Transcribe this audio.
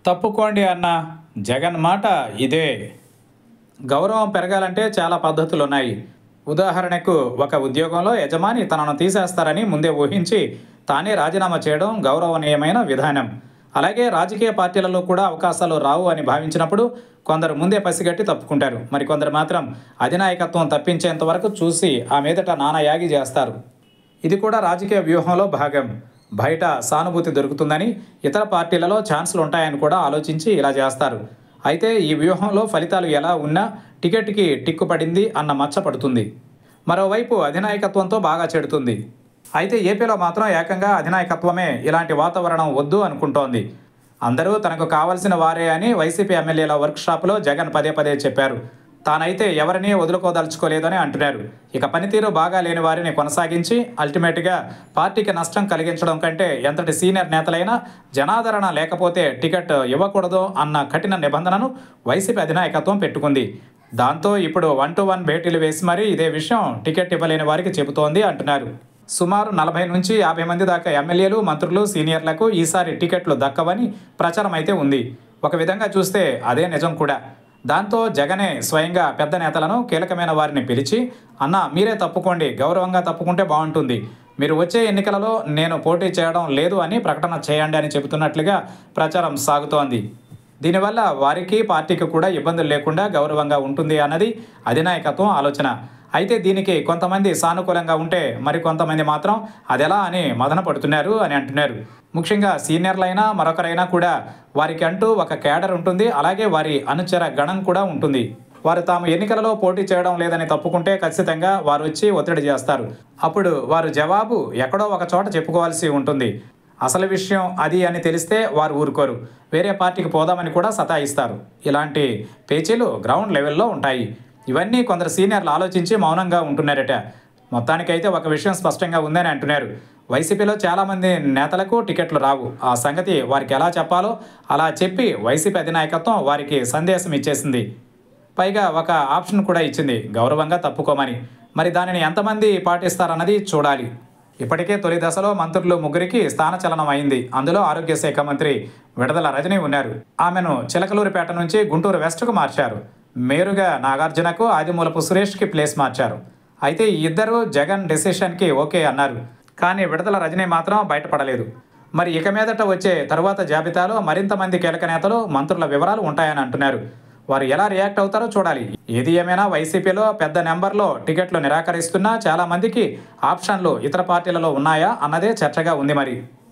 తప్పుకోండి అన్న జగన్ మాట ఇదే. గౌరవం పెరగాలంటే చాలా పద్ధతులున్నాయి. ఉదాహరణకు ఒక ఉద్యోగంలో యజమాని తనను తీసేస్తారని ముందే ఊహించి తానే రాజీనామా చేయడం గౌరవనీయమైన విధానం. అలాగే రాజకీయ పార్టీలలో కూడా అవకాశాలు రావు అని భావించినప్పుడు కొందరు ముందే పసిగట్టి తప్పుకుంటారు. మరికొందరు మాత్రం అధినాయకత్వం తప్పించేంత వరకు చూసి ఆ మీదట నానాయాగి చేస్తారు. ఇది కూడా రాజకీయ వ్యూహంలో భాగం. బయట సానుభూతి దొరుకుతుందని, ఇతర పార్టీలలో ఛాన్సులు ఉంటాయని కూడా ఆలోచించి ఇలా చేస్తారు. అయితే ఈ వ్యూహంలో ఫలితాలు ఎలా ఉన్నా టికెట్కి టిక్కు పడింది అన్న మచ్చ పడుతుంది. మరోవైపు అధినాయకత్వంతో బాగా చెడుతుంది. అయితే ఏపీలో మాత్రం ఏకంగా అధినాయకత్వమే ఇలాంటి వాతావరణం వద్దు అనుకుంటోంది. అందరూ తనకు కావలసిన వారే అని వైసీపీ ఎమ్మెల్యేల వర్క్షాప్లో జగన్ పదే పదే చెప్పారు. తానైతే ఎవరినీ వదులుకోదలుచుకోలేదని అంటున్నారు. ఇక పనితీరు బాగా లేని వారిని కొనసాగించి అల్టిమేట్గా పార్టీకి నష్టం కలిగించడం కంటే ఎంతటి సీనియర్ నేతలైనా జనాదరణ లేకపోతే టికెట్ ఇవ్వకూడదు అన్న కఠిన నిబంధనను వైసీపీ అధినాయకత్వం పెట్టుకుంది. దాంతో ఇప్పుడు 1-to-1 భేటీలు వేసి మరీ ఇదే విషయం టికెట్ ఇవ్వలేని వారికి చెబుతోంది అంటున్నారు. సుమారు 40 నుంచి 50 మంది దాకా ఎమ్మెల్యేలు, మంత్రులు, సీనియర్లకు ఈసారి టికెట్లు దక్కవని ప్రచారం అయితే ఉంది. ఒక విధంగా చూస్తే అదే నిజం కూడా. దాంతో జగనే స్వయంగా పెద్ద నేతలను, కీలకమైన వారిని పిలిచి అన్న మీరే తప్పుకోండి, గౌరవంగా తప్పుకుంటే బాగుంటుంది, మీరు వచ్చే ఎన్నికలలో నేను పోటీ చేయడం లేదు అని ప్రకటన చేయండి అని చెబుతున్నట్లుగా ప్రచారం సాగుతోంది. దీనివల్ల వారికి, పార్టీకి కూడా ఇబ్బందులు లేకుండా గౌరవంగా ఉంటుంది అన్నది అధినాయకత్వం ఆలోచన. అయితే దీనికి కొంతమంది సానుకూలంగా ఉంటే మరికొంతమంది మాత్రం అదెలా అని మదన పడుతున్నారు అని అంటున్నారు. ముఖ్యంగా సీనియర్లైనా మరొకరైనా కూడా వారికి అంటూ ఒక కేడర్ ఉంటుంది. అలాగే వారి అనుచర గణం కూడా ఉంటుంది. వారు తాము ఎన్నికలలో పోటీ చేయడం లేదని తప్పుకుంటే ఖచ్చితంగా వారు వచ్చి ఒత్తిడి చేస్తారు. అప్పుడు వారు జవాబు ఎక్కడో ఒక చోట చెప్పుకోవాల్సి ఉంటుంది. అసలు విషయం అది అని తెలిస్తే వారు ఊరుకోరు. వేరే పార్టీకి పోదామని కూడా సతాయిస్తారు. ఇలాంటి పేచీలు గ్రౌండ్ లెవెల్లో ఉంటాయి. ఇవన్నీ కొందరు సీనియర్లు ఆలోచించి మౌనంగా ఉంటున్నారట. మొత్తానికైతే ఒక విషయం స్పష్టంగా ఉందని అంటున్నారు. వైసీపీలో చాలామంది నేతలకు టికెట్లు రావు. ఆ సంగతి వారికి ఎలా చెప్పాలో అలా చెప్పి వైసీపీ అధినాయకత్వం వారికి సందేశం ఇచ్చేసింది. పైగా ఒక ఆప్షన్ కూడా ఇచ్చింది, గౌరవంగా తప్పుకోమని. మరి దానిని ఎంతమంది పాటిస్తారన్నది చూడాలి. ఇప్పటికే తొలి దశలో మంత్రులు 3కి స్థానచలనం అయింది. అందులో ఆరోగ్య శాఖ మంత్రి విడదల రజని ఉన్నారు. ఆమెను చిలకలూరిపేట నుంచి గుంటూరు వెస్ట్కు మార్చారు. మేరుగా నాగార్జునకు, ఆదిమూలపు సురేష్కి ప్లేస్ మార్చారు. అయితే ఈ ఇద్దరు జగన్ డెసిషన్కి ఓకే అన్నారు. కానీ విడదల రజని మాత్రం బయటపడలేదు. మరి ఇక మీదట వచ్చే తరువాత జాబితాలో మరింత మంది కీలక నేతలు, మంత్రుల వివరాలు ఉంటాయని అంటున్నారు. వారు ఎలా రియాక్ట్ అవుతారో చూడాలి. ఏది ఏమైనా వైసీపీలో పెద్ద నెంబర్లో టికెట్లు నిరాకరిస్తున్నా చాలామందికి ఆప్షన్లు ఇతర పార్టీలలో ఉన్నాయా అన్నదే చర్చగా ఉంది మరి.